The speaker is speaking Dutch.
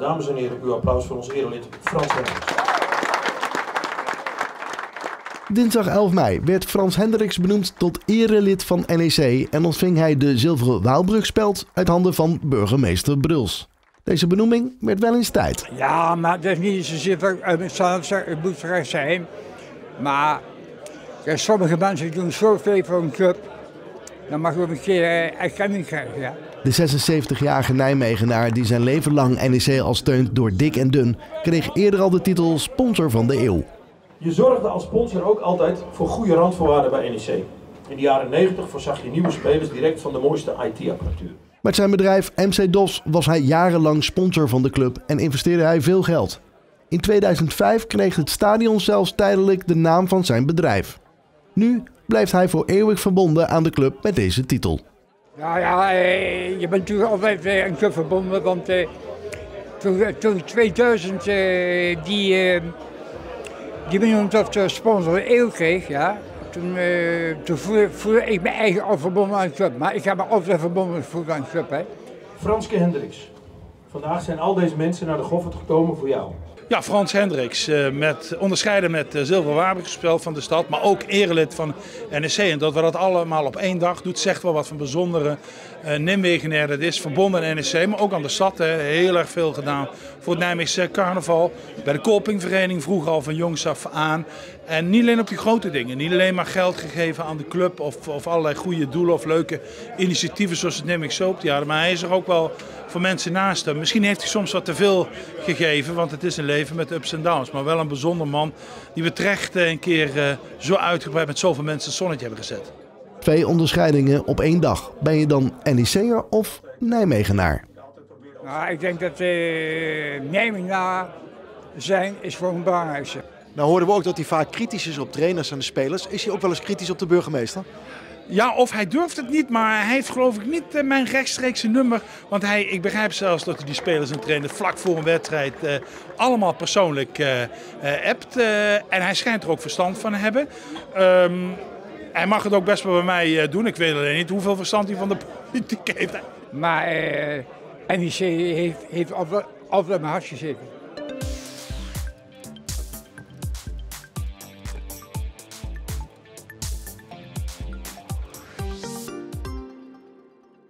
Dames en heren, uw applaus voor ons erelid Frans Hendricks. Dinsdag 11 mei werd Frans Hendricks benoemd tot erelid van NEC en ontving hij de zilveren Waalbrugspeld uit handen van burgemeester Bruls. Deze benoeming werd wel eens tijd. Ja, maar dat is niet zozeer dat ik uit mezelf zeg, het moet terecht zijn. Maar ja, sommige mensen doen zoveel voor een club, dan mag je ook een keer erkenning krijgen. Ja. De 76-jarige Nijmegenaar, die zijn leven lang NEC al steunt door dik en dun, kreeg eerder al de titel sponsor van de eeuw. Je zorgde als sponsor ook altijd voor goede randvoorwaarden bij NEC. In de jaren 90 voorzag je nieuwe spelers direct van de mooiste IT-apparatuur. Met zijn bedrijf MC DOS was hij jarenlang sponsor van de club en investeerde hij veel geld. In 2005 kreeg het stadion zelfs tijdelijk de naam van zijn bedrijf. Nu blijft hij voor eeuwig verbonden aan de club met deze titel. Ja, je bent natuurlijk altijd een club verbonden, want toen in 2000 die benoemd tot sponsor van de eeuw kreeg, ja, toen voelde ik me eigen al verbonden aan de club. Maar ik heb me altijd verbonden aan de club. Hè. Franske Hendricks, vandaag zijn al deze mensen naar de Goffert gekomen voor jou. Ja, Frans Hendricks, onderscheiden met zilveren Waalbrugspeld van de stad, maar ook erelid van NEC. En dat we dat allemaal op één dag doet, zegt wel wat van bijzondere Nijmegenaar. Dat is verbonden aan NEC, maar ook aan de stad. Heel erg veel gedaan voor het Nijmeegse carnaval. Bij de Kolpingvereniging vroeger al van jongs af aan. En niet alleen op die grote dingen. Niet alleen maar geld gegeven aan de club of allerlei goede doelen of leuke initiatieven zoals het Nijmeegse Soaptheater. Maar hij is er ook wel voor mensen naast hem. Misschien heeft hij soms wat te veel gegeven, want het is een leven met ups en downs. Maar wel een bijzonder man die we terecht een keer zo uitgebreid met zoveel mensen het zonnetje hebben gezet. 2 onderscheidingen op één dag. Ben je dan NEC'er of Nijmegenaar? Nou, ik denk dat Nijmegenaar zijn is voor een belangrijkste. Nou hoorden we ook dat hij vaak kritisch is op trainers en de spelers. Is hij ook wel eens kritisch op de burgemeester? Ja, of hij durft het niet, maar hij heeft geloof ik niet mijn rechtstreekse nummer. Want ik begrijp zelfs dat hij die spelers en trainers vlak voor een wedstrijd allemaal persoonlijk appt. En hij schijnt er ook verstand van te hebben. Hij mag het ook best wel bij mij doen. Ik weet alleen niet hoeveel verstand hij van de politiek heeft. Maar NEC heeft altijd op mijn hart gezeten.